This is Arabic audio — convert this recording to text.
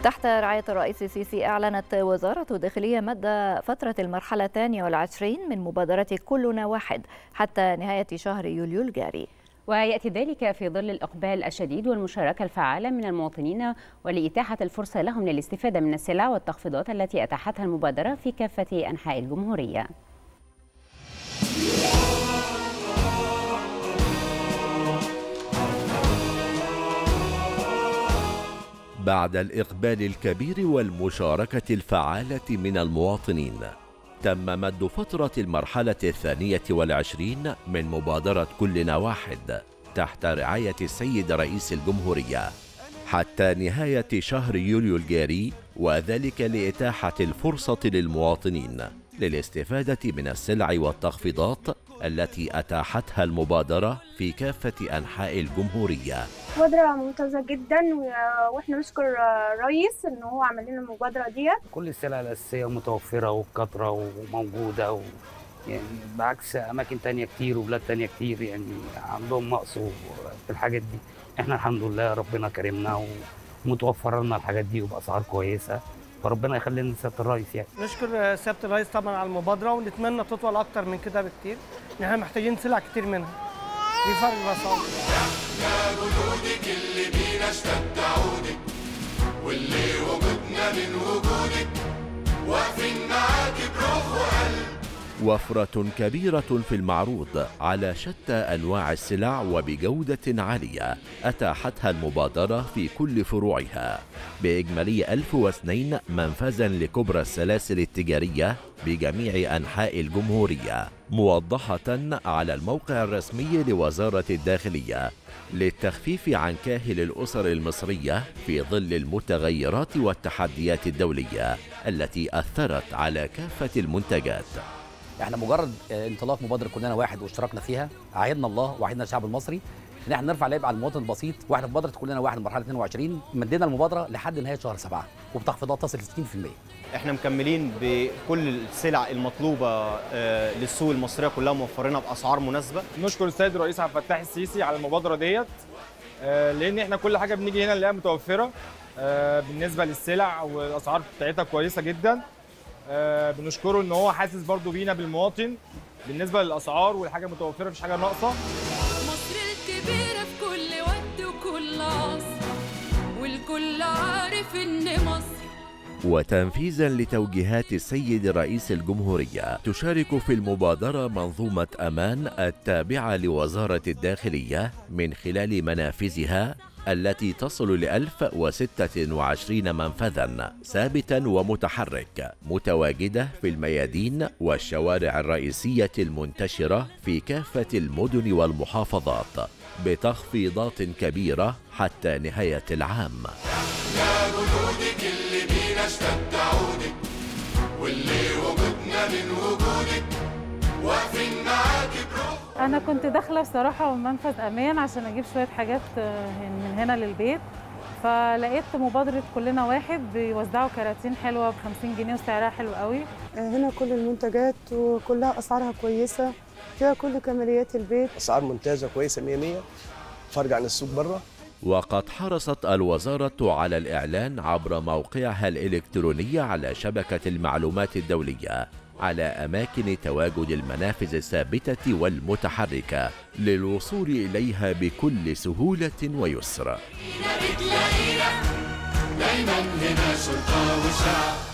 تحت رعاية الرئيس السيسي أعلنت وزارة الداخلية مد فترة المرحلة 22 من مبادرة كلنا واحد حتى نهاية شهر يوليو الجاري. ويأتي ذلك في ظل الإقبال الشديد والمشاركة الفعالة من المواطنين ولإتاحة الفرصة لهم للاستفادة من السلع والتخفيضات التي أتاحتها المبادرة في كافة أنحاء الجمهورية. بعد الإقبال الكبير والمشاركة الفعالة من المواطنين، تم مد فترة المرحلة 22 من مبادرة كلنا واحد تحت رعاية السيد رئيس الجمهورية حتى نهاية شهر يوليو الجاري، وذلك لإتاحة الفرصة للمواطنين للاستفادة من السلع والتخفيضات التي أتاحتها المبادرة في كافة أنحاء الجمهورية. مبادرة ممتازة جدا واحنا نشكر الرئيس ان هو عمل لنا المبادرة دي. كل السلع الأساسية متوفرة وبكثرة وموجودة يعني بعكس أماكن تانية كتير وبلاد تانية كتير يعني عندهم نقص في الحاجات دي. احنا الحمد لله ربنا كرمنا ومتوفر لنا الحاجات دي وبأسعار كويسة، فربنا يخلي لنا سيادة الرئيس يعني. نشكر سيادة الرئيس طبعا على المبادرة ونتمنى تطول أكتر من كده بكتير، إن احنا محتاجين سلع كتير منها. دي فرق الأسعار. احنا جنودك اللي بينا اشتد عودك واللي وجودنا من وجودك واقفين معاك بروح وقلب. وفرة كبيرة في المعروض على شتى أنواع السلع وبجودة عالية أتاحتها المبادرة في كل فروعها بإجمالي 1002 منفذا لكبرى السلاسل التجارية بجميع أنحاء الجمهورية، موضحة على الموقع الرسمي لوزارة الداخلية للتخفيف عن كاهل الأسر المصرية في ظل المتغيرات والتحديات الدولية التي أثرت على كافة المنتجات. احنا مجرد انطلاق مبادره كلنا واحد واشتركنا فيها عاهدنا الله وعاهدنا الشعب المصري ان احنا نرفع العبء على المواطن البسيط، واحنا في مبادره كلنا واحد مرحله 22 مدينا المبادره لحد نهايه شهر 7 وبتخفيضات تصل ل 60%. احنا مكملين بكل السلع المطلوبه للسوق المصريه كلها موفرينها باسعار مناسبه. نشكر السيد الرئيس عبد الفتاح السيسي على المبادره ديت، لان احنا كل حاجه بنيجي هنا نلاقيها متوفره بالنسبه للسلع والاسعار بتاعتها كويسه جدا. بنشكره ان هو حاسس برضو بينا بالمواطن بالنسبه للاسعار والحاجه متوفره مفيش حاجه ناقصه. مصر الكبيره في كل وقت وكل عصر والكل عارف ان مصر. وتنفيذا لتوجيهات السيد رئيس الجمهورية تشارك في المبادرة منظومة أمان التابعة لوزارة الداخلية من خلال منافذها التي تصل ل 1026 منفذا ثابتا ومتحرك متواجدة في الميادين والشوارع الرئيسية المنتشرة في كافة المدن والمحافظات بتخفيضات كبيرة حتى نهاية العام. يا جنودك اللي بينا اشتد عودك واللي وجودنا من وجودك واقفين معاك بروح. أنا كنت داخلة بصراحة منفذ أمان عشان أجيب شوية حاجات من هنا للبيت، فلقيت مبادرة كلنا واحد بيوزعوا كراتين حلوة ب50 جنيه وسعرها حلو قوي. هنا كل المنتجات وكلها أسعارها كويسة، فيها كل كماليات البيت. أسعار ممتازة كويسة 100 فرق عن السوق بره. وقد حرصت الوزارة على الإعلان عبر موقعها الإلكتروني على شبكة المعلومات الدولية على أماكن تواجد المنافذ الثابتة والمتحركة للوصول إليها بكل سهولة ويسر. دايما هنا شرطة وشعب.